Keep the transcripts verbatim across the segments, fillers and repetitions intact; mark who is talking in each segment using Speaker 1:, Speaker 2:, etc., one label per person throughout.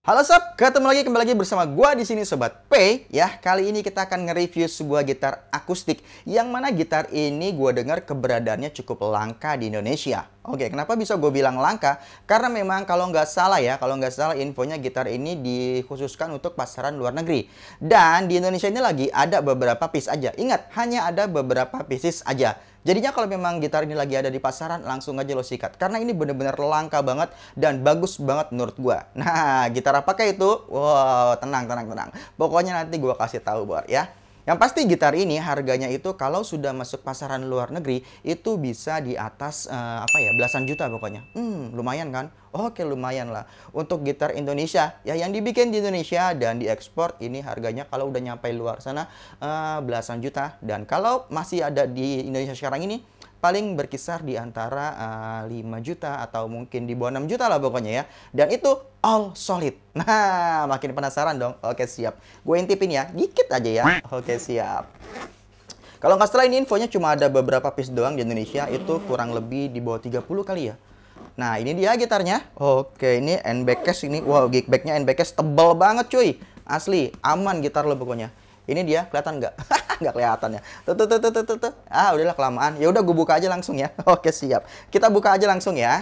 Speaker 1: Halo sob, ketemu lagi kembali lagi bersama gua di sini Sobat P ya. Kali ini kita akan nge-review sebuah gitar akustik yang mana gitar ini gua dengar keberadaannya cukup langka di Indonesia. Oke, kenapa bisa gue bilang langka? Karena memang kalau nggak salah ya, kalau nggak salah infonya gitar ini dikhususkan untuk pasaran luar negeri. Dan di Indonesia ini lagi ada beberapa piece aja. Ingat, hanya ada beberapa pieces aja. Jadinya kalau memang gitar ini lagi ada di pasaran, langsung aja lo sikat. Karena ini bener-bener langka banget dan bagus banget menurut gua. Nah, gitar apakah itu? Wow, tenang, tenang, tenang. Pokoknya nanti gua kasih tahu, Bor, ya. Yang pasti gitar ini harganya itu kalau sudah masuk pasaran luar negeri itu bisa di atas uh, apa ya, belasan juta pokoknya. Hmm, lumayan kan? Oke, lumayan lah. Untuk gitar Indonesia ya yang dibikin di Indonesia dan diekspor ini harganya kalau udah nyampe luar sana uh, belasan juta, dan kalau masih ada di Indonesia sekarang ini paling berkisar di antara uh, lima juta atau mungkin di bawah enam juta lah pokoknya ya. Dan itu all solid. Nah, makin penasaran dong. Oke, siap. Gue intipin ya, dikit aja ya. Oke, siap. Kalau nggak salah ini infonya cuma ada beberapa piece doang di Indonesia. Itu kurang lebih di bawah tiga puluh kali ya. Nah, ini dia gitarnya. Oke, ini N-back case ini. Wow, gig backnya N-back case tebal banget cuy. Asli, aman gitar lo pokoknya. Ini dia, kelihatan nggak? Nggak kelihatan ya. Tuh, tuh, tuh, tuh, tuh, tuh. Ah, udahlah kelamaan. Ya udah, gue buka aja langsung ya. Oke, siap. Kita buka aja langsung ya.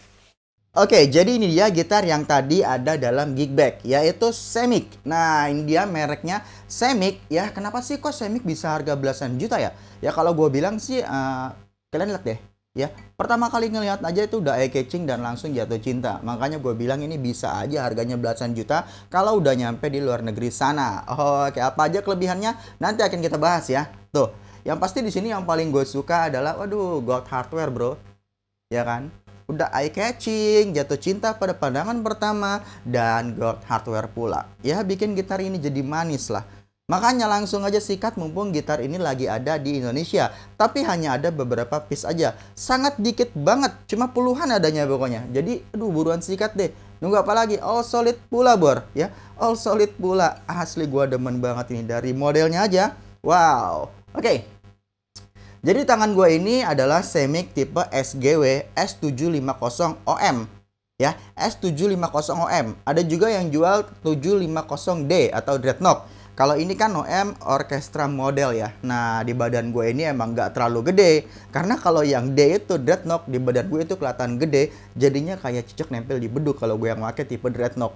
Speaker 1: Oke, jadi ini dia gitar yang tadi ada dalam gig bag, yaitu Semic. Nah, ini dia mereknya Semic ya. Kenapa sih kok Semic bisa harga belasan juta ya? Ya kalau gue bilang sih, uh, kalian lihat deh. Ya, pertama kali ngelihat aja itu udah eye catching dan langsung jatuh cinta. Makanya gue bilang ini bisa aja harganya belasan juta kalau udah nyampe di luar negeri sana. Oke, apa aja kelebihannya? Nanti akan kita bahas ya. Tuh, yang pasti di sini yang paling gue suka adalah, waduh, gold hardware bro. Ya kan? Udah eye catching, jatuh cinta pada pandangan pertama, dan gold hardware pula. Ya, bikin gitar ini jadi manis lah. Makanya langsung aja sikat mumpung gitar ini lagi ada di Indonesia. Tapi hanya ada beberapa piece aja. Sangat dikit banget. Cuma puluhan adanya pokoknya. Jadi aduh, buruan sikat deh. Nunggu apa lagi? All solid pula bor. Ya, all solid pula. Asli gua demen banget ini. Dari modelnya aja. Wow. Oke. Jadi tangan gua ini adalah Semic tipe S G W S tujuh lima nol O M. Ya, S tujuh lima nol O M. Ada juga yang jual tujuh lima nol D atau Dreadnought. Kalau ini kan O M orkestra model ya. Nah, di badan gue ini emang nggak terlalu gede. Karena kalau yang D itu Dreadnought, di badan gue itu kelihatan gede. Jadinya kayak cicak nempel di beduk kalau gue yang pakai tipe Dreadnought.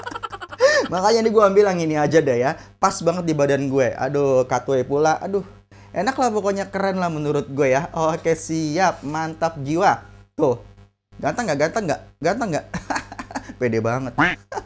Speaker 1: Makanya ini gue ambil yang ini aja deh ya. Pas banget di badan gue. Aduh, cutaway pula. Aduh, enak lah pokoknya, keren lah menurut gue ya. Oke, siap. Mantap jiwa. Tuh. Ganteng nggak? Ganteng nggak? Ganteng nggak? Pede banget.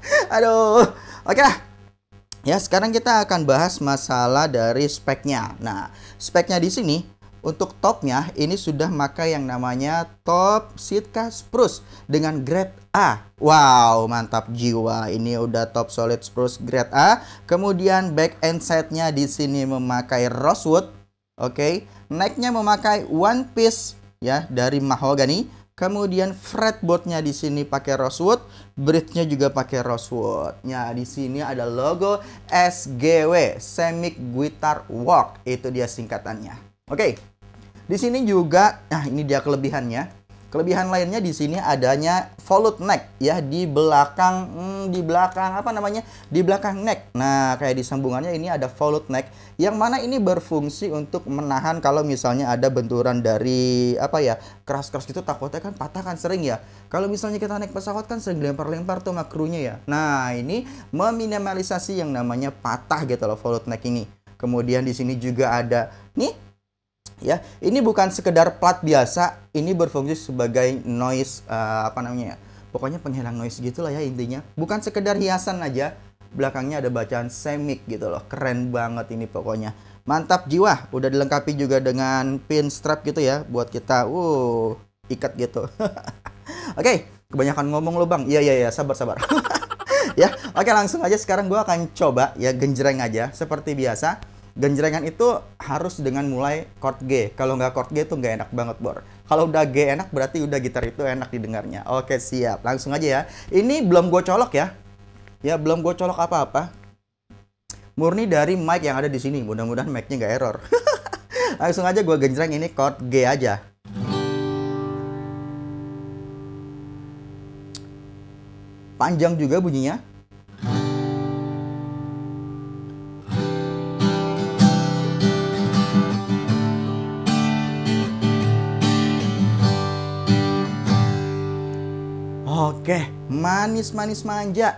Speaker 1: Aduh. Oke lah. Ya, sekarang kita akan bahas masalah dari speknya. Nah, speknya di sini untuk topnya ini sudah pakai yang namanya top Sitka Spruce dengan grade A. Wow, mantap jiwa. Ini udah top solid spruce grade A. Kemudian back and side-nya di sini memakai rosewood. Oke, okay. Neck-nya memakai one piece ya dari mahogany. Kemudian fretboard-nya di sini pakai rosewood, bridge-nya juga pakai rosewood. Ya, di sini ada logo S G W, Semic Guitar Works. Itu dia singkatannya. Oke. Di sini juga, nah ini dia kelebihannya. Kelebihan lainnya di sini adanya followed neck ya di belakang hmm, di belakang apa namanya? Di belakang neck. Nah, kayak di sambungannya ini ada followed neck yang mana ini berfungsi untuk menahan kalau misalnya ada benturan dari apa ya? Keras-keras gitu, takutnya kan patah kan sering ya. Kalau misalnya kita naik pesawat kan sering lempar-lempar tuh sama krunya ya. Nah, ini meminimalisasi yang namanya patah gitu loh followed neck ini. Kemudian di sini juga ada nih ya, ini bukan sekedar plat biasa, ini berfungsi sebagai noise uh, apa namanya ya, pokoknya penghilang noise gitulah ya intinya. Bukan sekedar hiasan aja, belakangnya ada bacaan Semic gitu loh. Keren banget ini pokoknya. Mantap jiwa. Udah dilengkapi juga dengan pin strap gitu ya, buat kita uh ikat gitu. Oke, kebanyakan ngomong lo bang. Iya iya iya, sabar sabar. Ya, oke, langsung aja sekarang gua akan coba ya genjreng aja seperti biasa. Genjrengan itu harus dengan mulai chord G. Kalau nggak chord G itu nggak enak banget, Bor. Kalau udah G enak, berarti udah gitar itu enak didengarnya. Oke, siap. Langsung aja ya. Ini belum gue colok ya. Ya, belum gue colok apa-apa. Murni dari mic yang ada di sini. Mudah-mudahan mic-nya nggak error. Langsung aja gue genjreng ini chord G aja. Panjang juga bunyinya. Oke, manis-manis manja.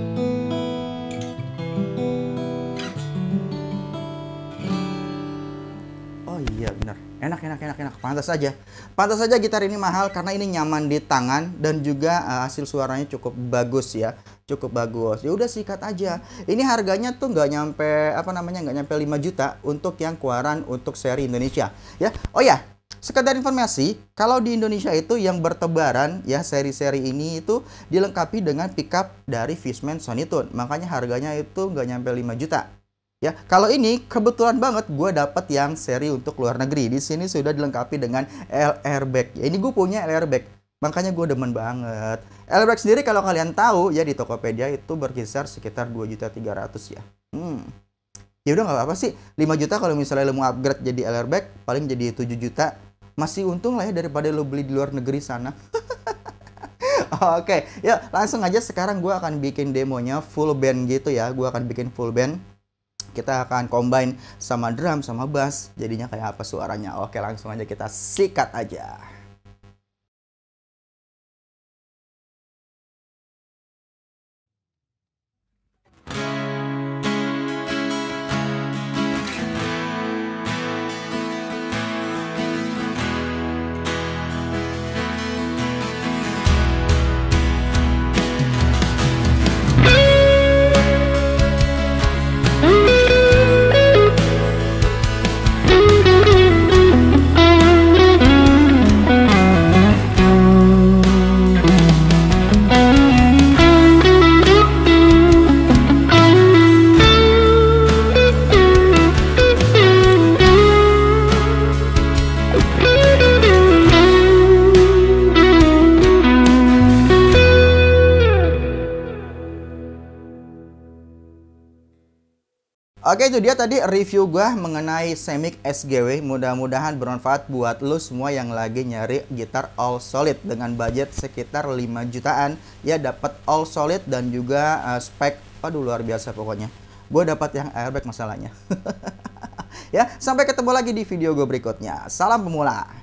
Speaker 1: Oh iya benar, enak enak enak enak. Pantas saja, pantas saja gitar ini mahal karena ini nyaman di tangan dan juga uh, hasil suaranya cukup bagus ya, cukup bagus. Ya udah sikat aja. Ini harganya tuh nggak nyampe apa namanya nggak nyampe lima juta untuk yang keluaran untuk seri Indonesia ya. Oh ya, sekedar informasi, kalau di Indonesia itu yang bertebaran ya seri-seri ini itu dilengkapi dengan pickup dari Fishman Sonitune, makanya harganya itu nggak nyampe lima juta. Ya, kalau ini kebetulan banget gue dapet yang seri untuk luar negeri. Di sini sudah dilengkapi dengan L airbag. Ya, ini gue punya L airbag, makanya gue demen banget. L airbag sendiri kalau kalian tahu ya di Tokopedia itu berkisar sekitar dua juta tiga ratus ya. Hmm. Ya udah nggak apa-apa sih. lima juta kalau misalnya lo mau upgrade jadi L airbag paling jadi tujuh juta. Masih untung lah ya daripada lo beli di luar negeri sana. Oke, ya langsung aja sekarang gue akan bikin demonya full band gitu ya. Gue akan bikin full band. Kita akan combine sama drum sama bass, jadinya kayak apa suaranya. Oke, langsung aja kita sikat aja. Oke, itu dia tadi review gua mengenai Semic S G W. Mudah-mudahan bermanfaat buat lo semua yang lagi nyari gitar all solid dengan budget sekitar lima jutaan. Ya, dapat all solid dan juga uh, spek, aduh luar biasa pokoknya. Gue dapat yang airbag masalahnya. Ya, sampai ketemu lagi di video gue berikutnya. Salam pemula.